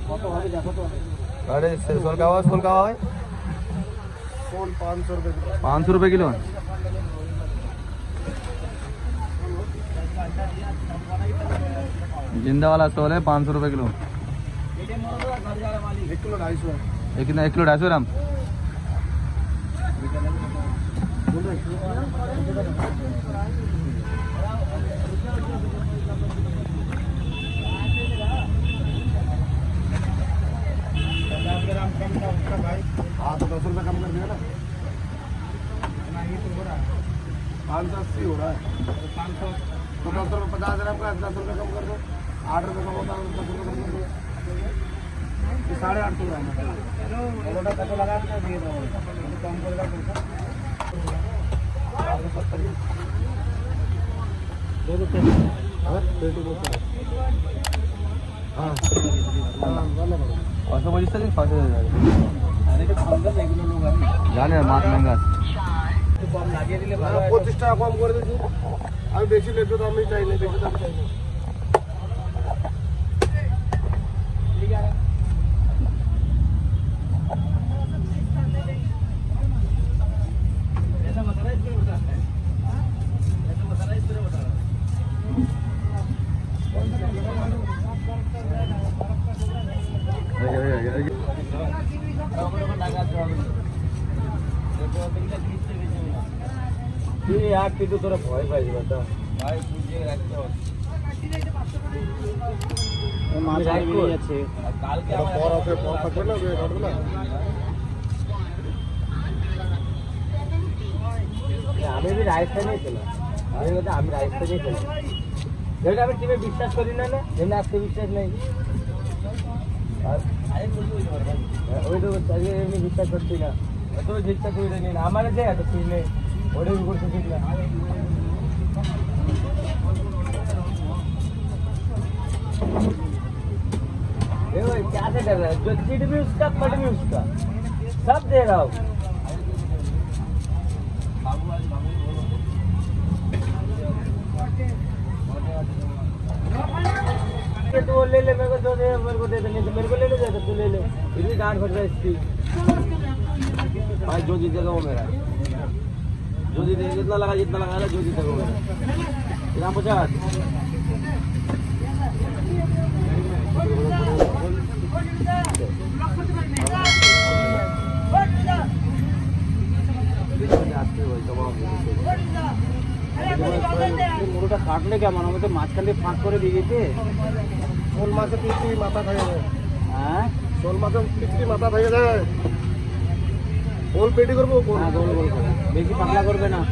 अरे सोल का भाव है? सोल 500 रुपये किलो। 500 रुपये किलो। जिंदा वाला सोल है 500 रुपये किलो। 1 किलो 250 है। एक किलो 250 ग्राम। हाँ तो 10 रुपये कम कर दिया ना। 580 हो रहा है। 500 तो 10 रुपये 50 ग्राम का 10 रुपये कम कर दो। 8 रुपये कम होता है 10 रुपये कम कर दो। 850 ग्राम लगा दिए कम करेगा पैसा बोलिस जाने माছ महंगा 25 টাকা কম করে দিচ্ছি। আমি বেশি লেগে তো আমি চাই না, বেশি দাম চাই না। তোরা ভয় পাইছি বাটা ভাই বুঝিয়ে রাখছো মাছ বেরিয়ে যাচ্ছে কালকে পর আছে পর থাকবে না বে কাটবে না। আমি भी রাজস্থানে ছিলাম। আমি রাজস্থানে ছিলাম। দেখো আমি টিমে বিশ্বাস করি না না, যেমন আজকে বিশ্বাস নেই। আরে ওই তো এমনি বিশ্বাস করছি না, তো জিতটা তুই রে না আমারে দে তো তুই নে ওরে भी করতে ঠিক না। देखो क्या से कर रहा है, जो चिट भी उसका पट भी उसका, सब दे रहा हूँ। तो ले ले मेरे को दो दे, मेरे को दे दे, नहीं तो मेरे को ले ले जाता तू ले ले। इतनी डांट फट रहा है इसकी। भाई जो जीतेगा वो मेरा, जो जीतेगा जितना लगा ना, जो जीतेगा वो मेरा। 50 মুড়োটা কাটলে কেমন হবে? তো মাঝখান দিয়ে ফাঁক করে দিয়ে গেছে। শোল মাছের পিছটি মাথা থাকে যায়। হ্যাঁ শোল মাছের পিছটি মাথা থাকে যায়। গোল পেটি করবো, গোল গোল গোল করে, বেশি পাতলা করবে না।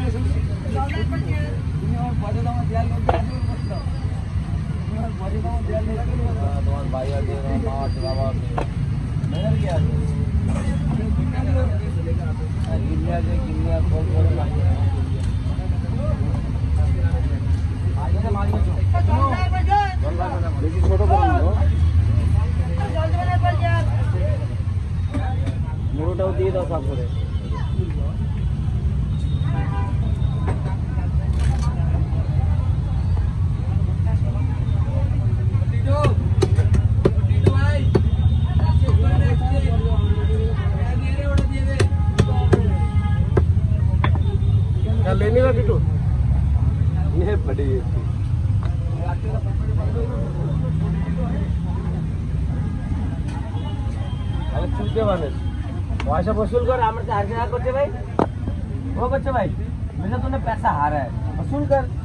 তোমার বাইরে দিয়ে মাছ বাবা কিনিয়া ফোন করে বেশি ছোট মুড়োটাও দিয়ে দাও সাফ করে। लेने का टिटू ये बड़ी चुके मानुष पैसा वसूल कर। हमारे करते भाई वो बच्चे भाई, मेरा तूने पैसा हारा है, वसूल कर।